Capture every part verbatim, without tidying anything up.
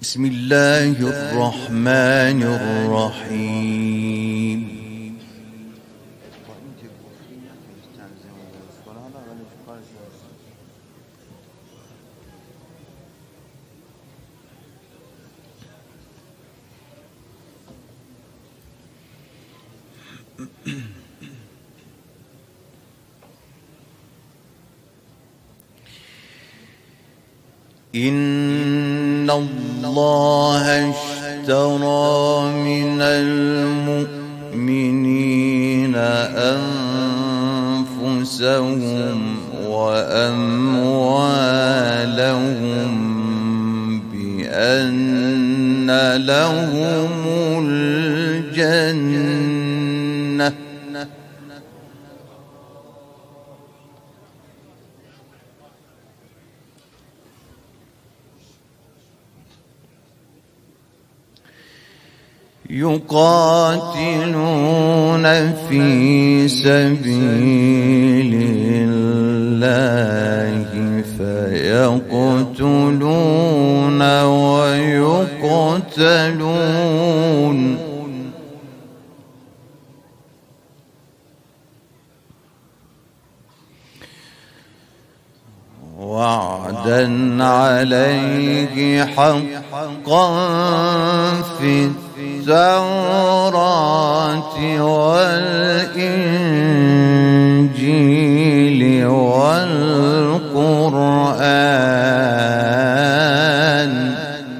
بسم الله الرحمن الرحيم. إن الله اشترى من المؤمنين أنفسهم وأموالهم بأن لهم الجنة يقاتلون في سبيل الله فيقتلون ويقتلون وعدا عليه حقا في التوراة والإنجيل والقرآن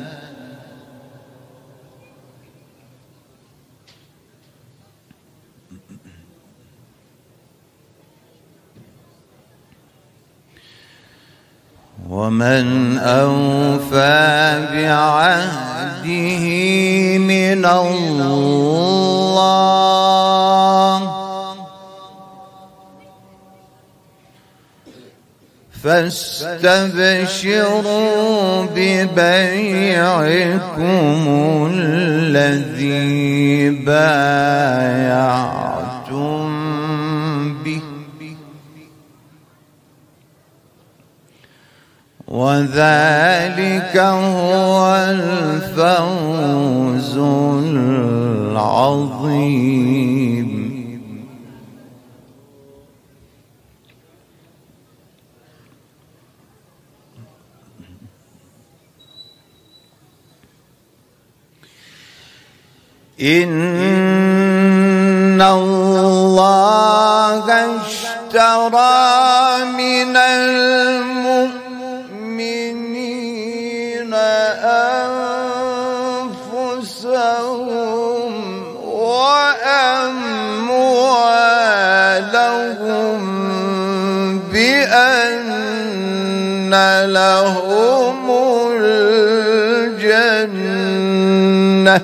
ومن أوفى بعهده من الله فاستبشروا ببيعكم الذي بايعتم به وذلك هو الفوز العظيم. إن الله اشترى من المؤمنين أنفسهم وأموالهم بأن لهم الجنة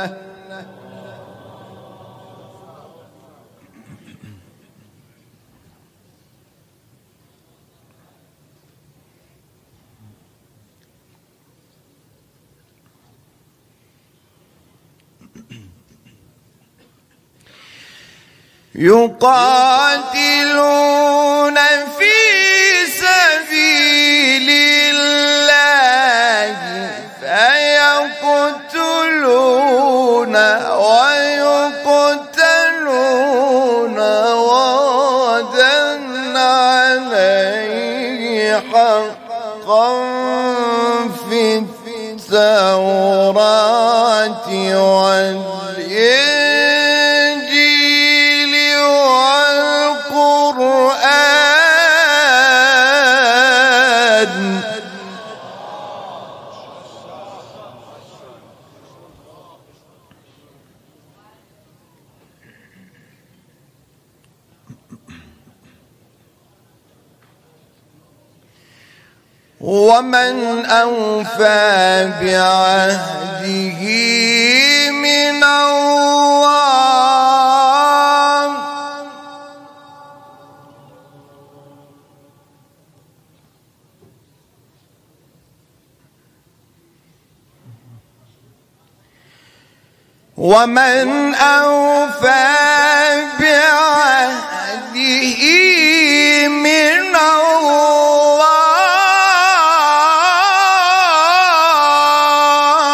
يقاتلون في سبيل الله فيقتلون ويقتلون وعدا عليه حقا في التوراة والإنجيل ومن أوفى بعهده من الله ومن أوفى بعهده من الله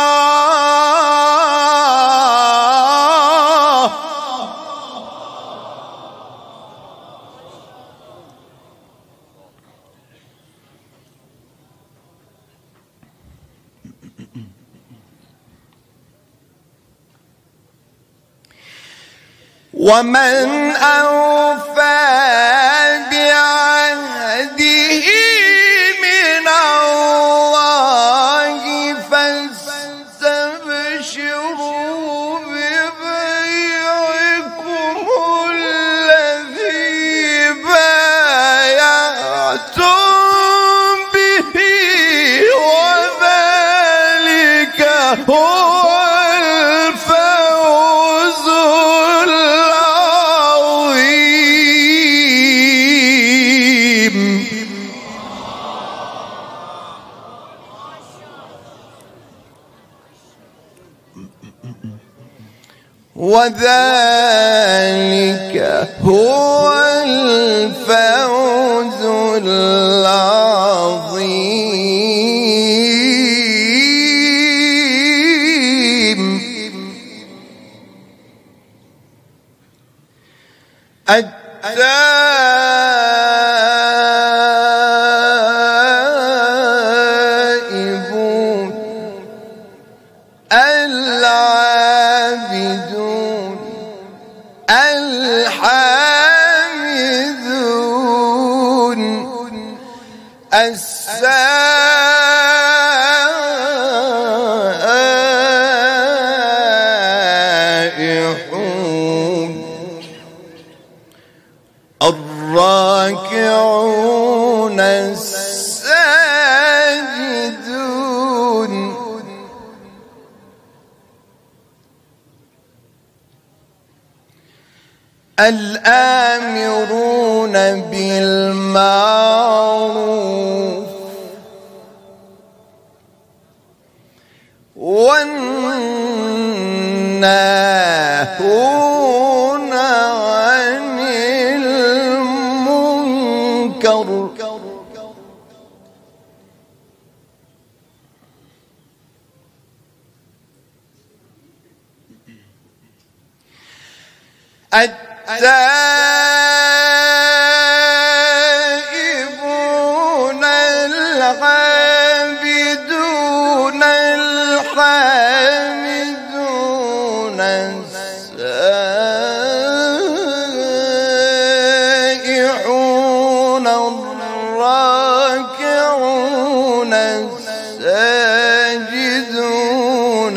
ومن أوفى بعهده من الله فاستبشروا ببيعكم الذي بايعتم به وذلك هو وذلك هو الفوز العظيم. التائبون العابدون الحامدون السائحون الراكعون الساجدون الآمرون بالمعروف والناهون عن المنكر التائبون العابدون الحامدون السائحون الراكعون الساجدون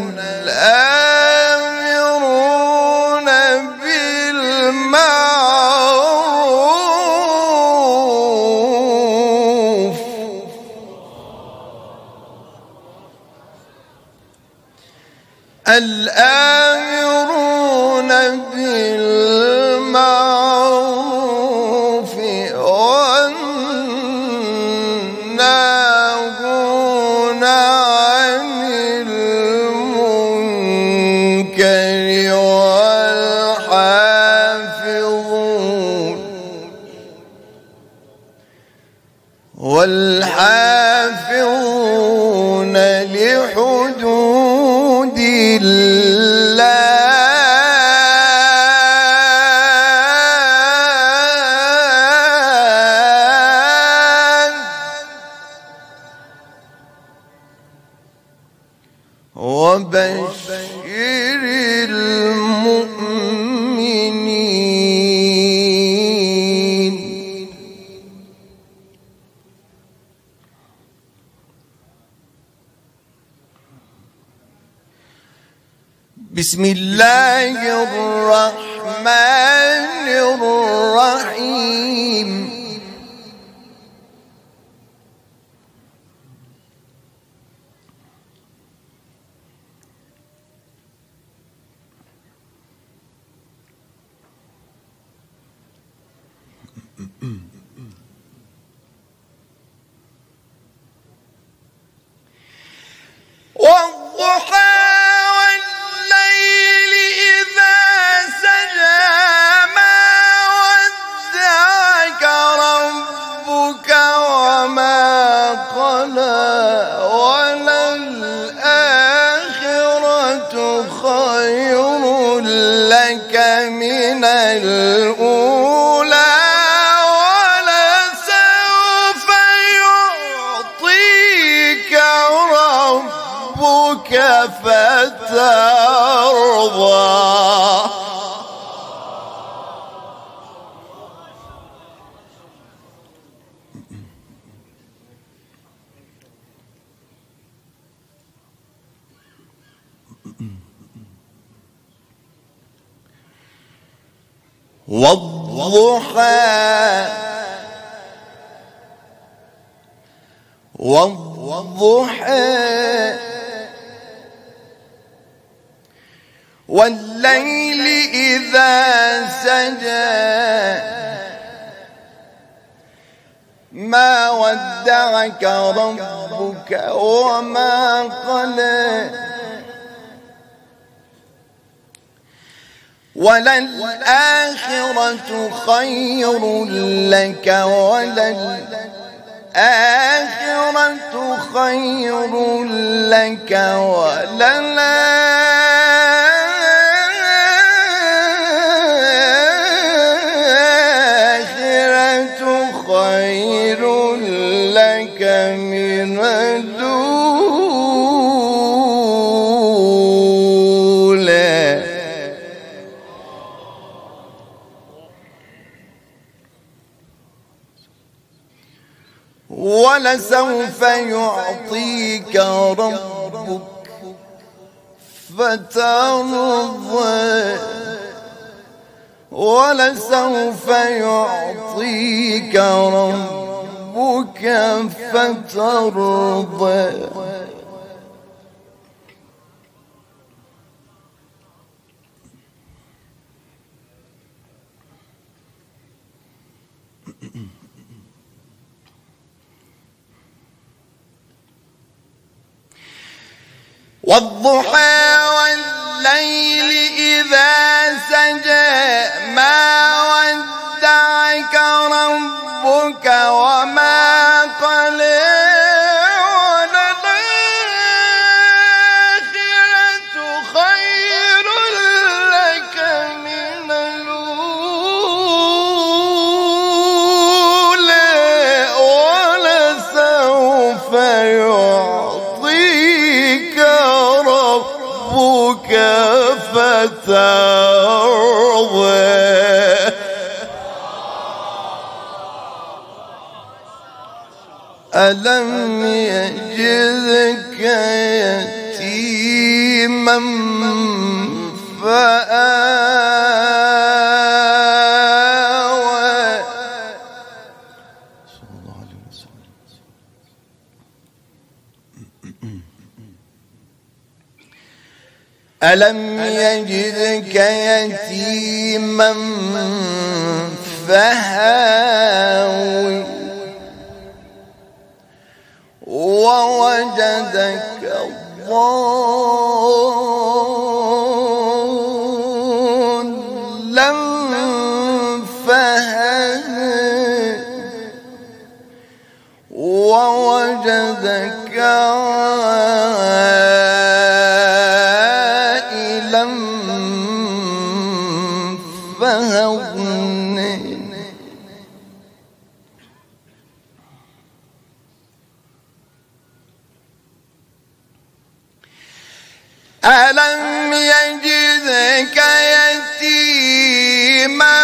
الآمرون بالمعروف الآمرون بالمعروف والناهون عن المنكر والحافظون والحافظون لحدود الله وبشر المؤمنين. بسم الله الرحمن الرحيم. والضحى والليل إذا سجى ما ودعك ربك وما قلى وللآخرة خير لك من الأولى ولسوف يعطيك ربك فترضى. والضحى والضحى والليل إذا سجى ما ودعك ربك وما قلى وللآخرة خير لك وللآخرة خير لك وللآخرة خير لك من الأولى. ولسوف يعطيك ربك فترضى ولسوف يعطيك ربك فترضى. والضحى والليل إذا سجى ما ودعك ربك وما قلى وللآخرة خير لك من الأولى ولسوف يعطيك ربك فترضى. ألم يجدك يتيما فآوى صلى الله عليه وسلم. ألم يجدك يتيما فهاوي ووجدك ضالا فهدى ووجدك عائلا فأغنى. ألم يجدك يتيما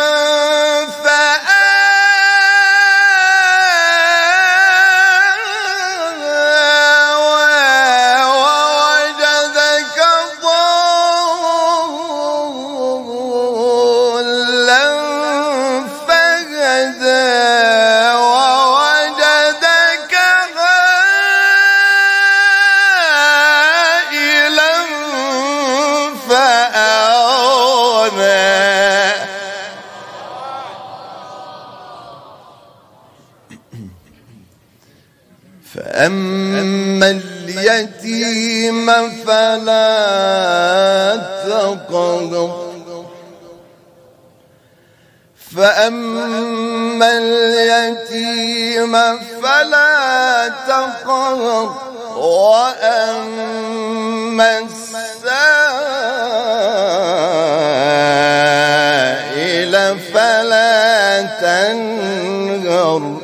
فآوى ووجدك ضالا فهدى ووجدك عائلا فأغنى. فأما اليتيم فلا تقهر فأما اليتيم فلا تقهر وأما السائل فلا تنهر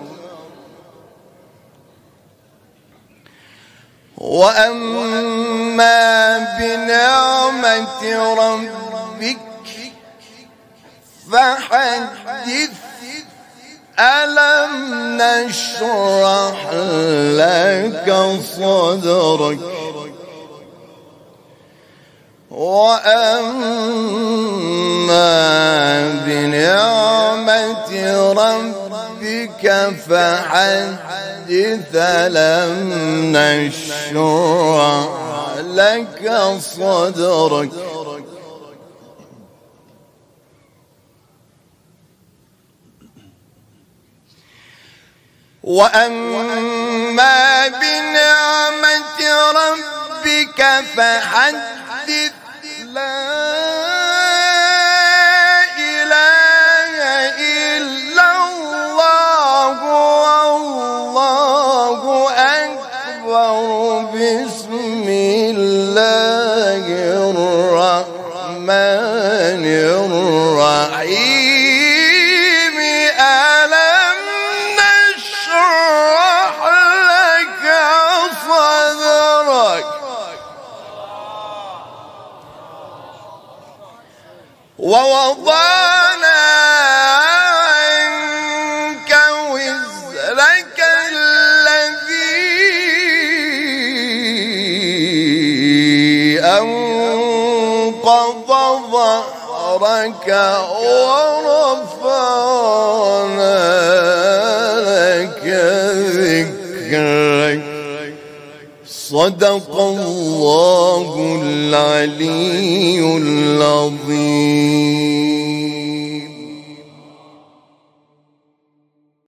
وأما بنعمة ربك فحدث. ألم نشرح لك صدرك وأما ربك فحدث ألم نشرح لك صدرك وأما بنعمة ربك فحدث لا إله إلا الله والله أكبر بسم الله الرحمن الرحيم ووضعنا عنك وزرك الذي أنقض ظهرك ورفعنا لك ذكرك صدق الله العلي العظيم.